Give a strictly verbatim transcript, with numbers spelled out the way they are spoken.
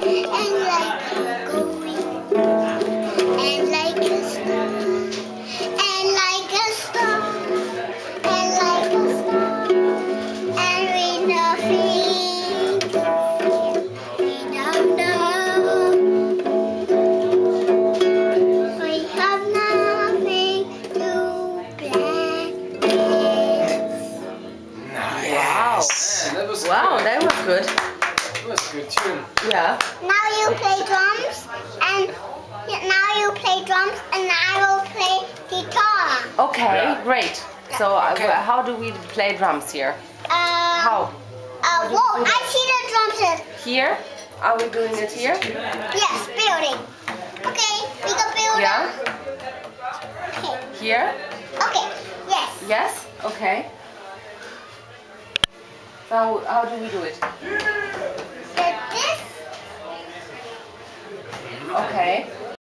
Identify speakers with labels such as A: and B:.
A: and like a going, and like a star, and like a star, and like a star, and we nothing we don't know. We have nothing to plan with.
B: Nice.
C: Yeah, that was
B: Wow,
C: good.
B: that was good.
C: That was a good tune.
B: Yeah.
A: Now you play drums, and now you play drums, and I will play guitar.
B: Okay,
C: Yeah.
B: great. So, uh,
C: Okay.
B: how do we play drums here?
A: Uh,
B: How?
A: Uh, whoa, I see the drums set.
B: Here? Are we doing it here?
A: Yes, building. Okay, we go build.
B: Yeah.
A: Okay.
B: Here?
A: Okay. Yes.
B: Yes? Okay. So, how do we do it?
A: Did this?
B: Okay.